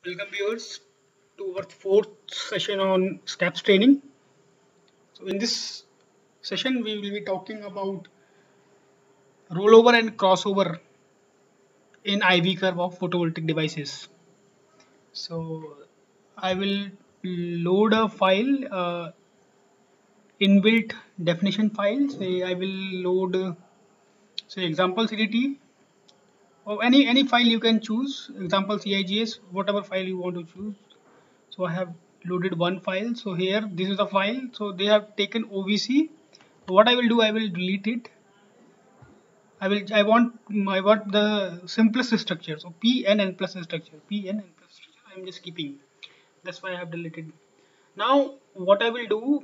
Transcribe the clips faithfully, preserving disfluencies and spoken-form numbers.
Welcome viewers to our fourth session on STAPS training. So in this session we will be talking about rollover and crossover in I V curve of photovoltaic devices. So I will load a file, uh, inbuilt definition file. Say I will load uh, say example C D T or any any file you can choose. Example C I G S, whatever file you want to choose. So I have loaded one file. So here this is the file. So they have taken O V C. What I will do, I will delete it. I will I want I want the simplest structure. So P N N plus structure. P N N plus structure. I am just keeping. That's why I have deleted. Now what I will do.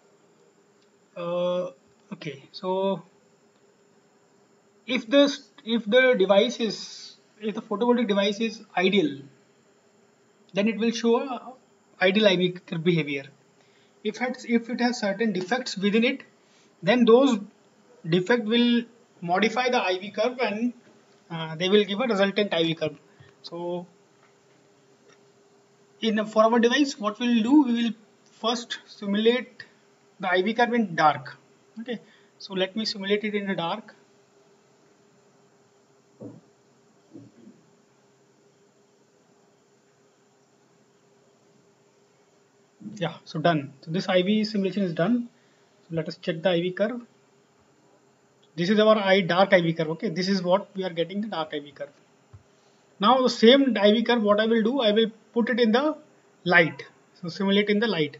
Uh, okay. So if the if the device is if the photovoltaic device is ideal, then it will show a ideal I V behavior. If it, if it has certain defects within it, then those defect will modify the I V curve and uh, they will give a resultant I V curve. So in a, for our device, what we will do, we will first simulate the I V curve in dark. Okay, so let me simulate it in the dark. Yeah, so done. So this I V simulation is done. So let us check the I V curve. This is our I dark I V curve. Okay, this is what we are getting, the dark I V curve. Now the same I V curve, what I will do, I will put it in the light. So simulate in the light.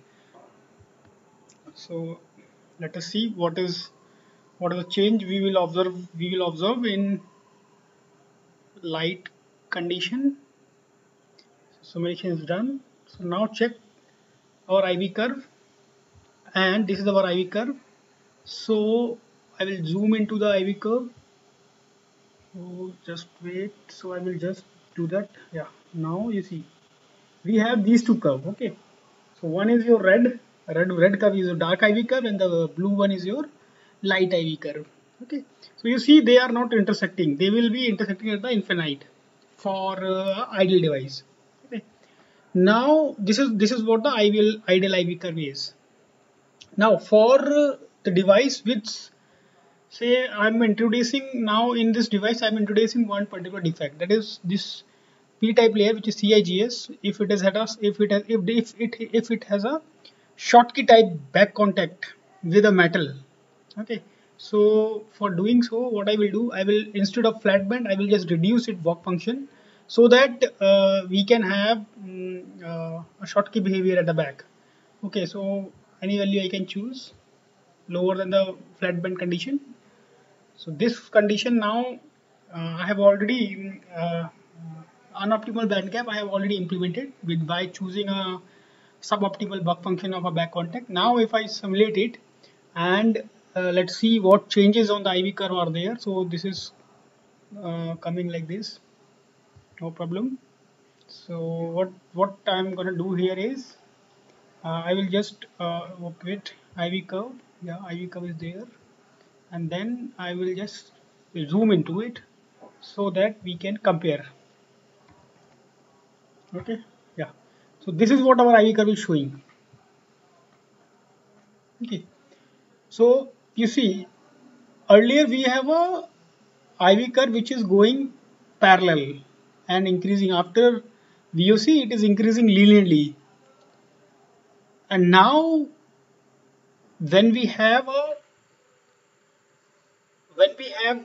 So let us see what is what is the change we will observe. We will observe in light condition. So simulation is done. So now check our I V curve, and this is our I V curve. So I will zoom into the I V curve. So just wait. So I will just do that. Yeah. Now you see we have these two curves. Okay. So one is your red, red red curve is your dark I V curve, and the blue one is your light I V curve. Okay. So you see they are not intersecting. They will be intersecting at the infinite for uh, ideal device. Okay. Now this is this is what the ideal ideal I V curve is. Now for uh, the device which say I'm introducing now in this device, I'm introducing one particular defect, that is this p-type layer, which is C I G S. If it has had a if it has if, if it if it has a Schottky type back contact with a metal. Okay, so for doing so, what I will do, I will, instead of flat band, I will just reduce its walk function so that uh, we can have um, uh, a Schottky behavior at the back. Okay, so any value I can choose lower than the flat band condition. So this condition now uh, I have already uh, unoptimal band gap I have already implemented with by choosing a suboptimal buck function of a back contact. Now if I simulate it and uh, let's see what changes on the I V curve are there. So this is uh, coming like this, no problem. So what what I'm gonna do here is uh, I will just uh, work with I V curve. Yeah, I V curve is there, and then I will just zoom into it so that we can compare. Okay, yeah. So this is what our I V curve is showing. Okay, so you see earlier we have a I V curve which is going parallel and increasing. After V O C it is increasing linearly, and now when we have a when we have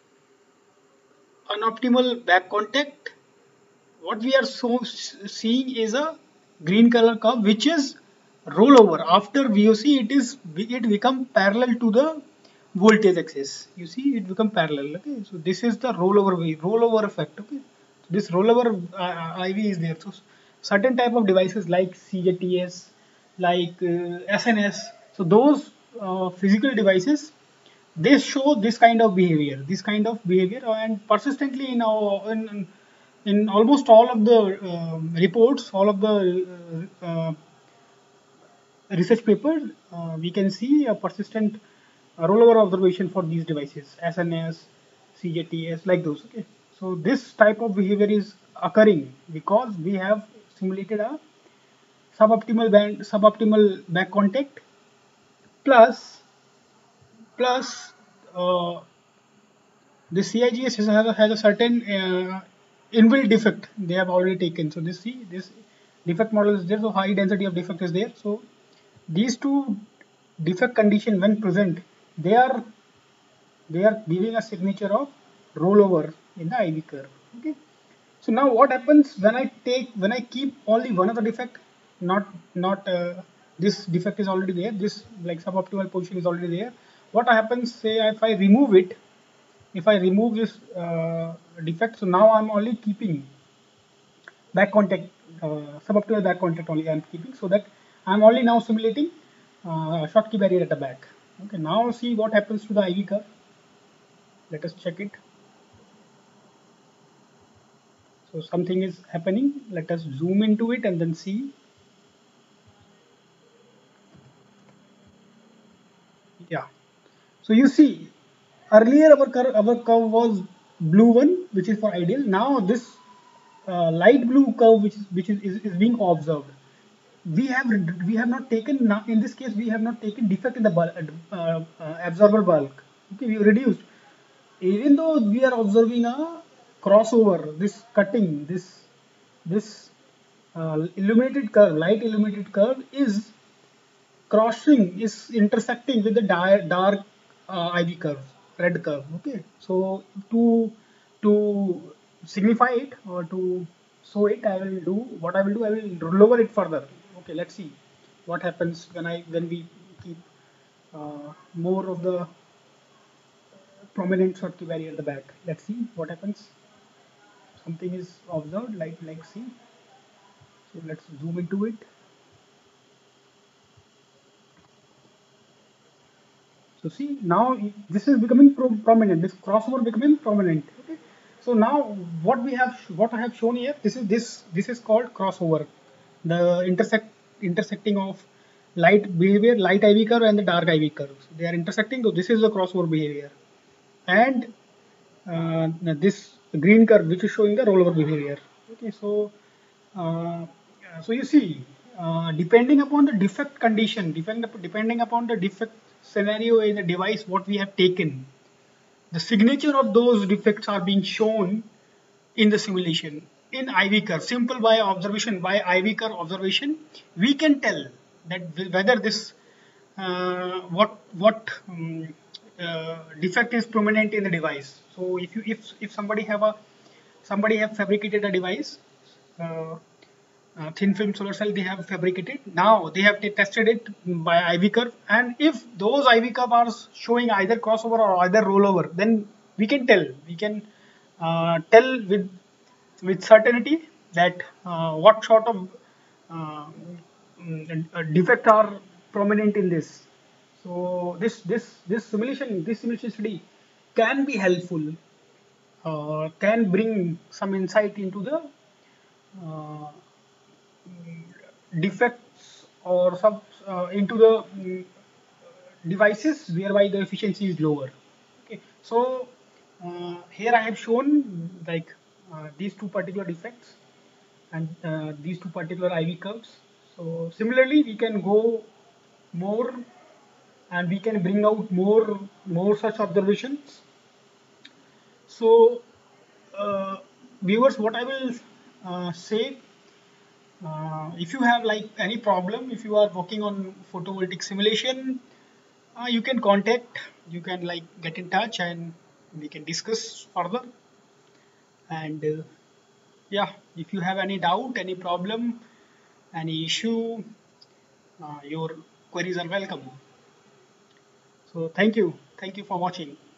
an optimal back contact, what we are so seeing is a green color curve which is rollover. After V O C it is it become parallel to the voltage axis. You see it become parallel. Okay, so this is the rollover way rollover effect. Okay, so this rollover uh, I V is there. So certain type of devices like C J T S, like uh, S N S, so those uh, physical devices, they show this kind of behavior this kind of behavior and persistently in our in, in almost all of the um reports, all of the uh, uh, research papers, uh, we can see a persistent uh, rollover observation for these devices, S N S, C J T S, like those. Okay, so this type of behavior is occurring because we have simulated a suboptimal band, suboptimal back contact plus plus uh, the C I G S has a, has a certain uh, inbuilt defect they have already taken. So this see this defect model is there, so high density of defect is there. So these two defect condition when present, they are they are giving a signature of rollover in the I V curve. Okay. So now what happens when I take when I keep only one of the defect, not not uh, this defect is already there, this like suboptimal position is already there. What happens, say if I remove it, if I remove this uh, defect, so now I'm only keeping back contact, uh, suboptimal back contact only I'm keeping, so that I'm only now simulating uh, Schottky barrier at the back. Okay, now see what happens to the I V curve. Let us check it. So something is happening. Let us zoom into it and then see. Yeah. So you see, earlier our curve, our curve was blue one, which is for ideal. Now this uh, light blue curve, which is which is, is, is being observed. We have we have not taken, in this case we have not taken defect in the bulk, uh, uh, absorber bulk. Okay, we reduced. Even though we are observing a crossover, this cutting, this this uh, illuminated curve, light illuminated curve is crossing, is intersecting with the dark, dark uh, I V curve, red curve. Okay, so to to signify it or to show it, I will do what I will do. I will lower it further. Okay, let's see what happens when I when we keep uh, more of the prominent Schottky barrier at the back. Let's see what happens. Something is observed, like like see. So let's zoom into it. So see, now this is becoming pro prominent. This crossover becoming prominent. Okay. So now what we have, what I have shown here, this is this this is called crossover. The intersect intersecting of light behavior, light I V curve and the dark I V curve. So they are intersecting. So this is the crossover behavior, and uh, this green curve which is showing the rollover behavior. Okay. So uh, so you see, uh, depending upon the defect condition, depend, depending upon the defect scenario in the device what we have taken, the signature of those defects are being shown in the simulation in I V curve. Simple by observation, by I V curve observation, we can tell that whether this uh, what what um, uh, defect is prominent in the device. So if you if if somebody have a somebody have fabricated a device, uh, uh, thin film solar cell they have fabricated. Now they have tested it by I V curve, and if those I V curve are showing either crossover or either rollover, then we can tell we can uh, tell with with certainty that uh, what sort of uh, mm, defect are prominent in this. So this this this simulation this simulation study can be helpful, uh, can bring some insight into the uh, defects or sub uh, into the mm, devices whereby the efficiency is lower. Okay, so uh, here I have shown like uh, these two particular defects and uh, these two particular I V curves. So similarly, we can go more and we can bring out more more such observations. So uh, viewers, what I will uh, say, uh, if you have like any problem, if you are working on photovoltaic simulation, uh, you can contact, you can like get in touch and we can discuss further. And uh, yeah, if you have any doubt, any problem, any issue, uh, your queries are welcome. So thank you, thank you for watching.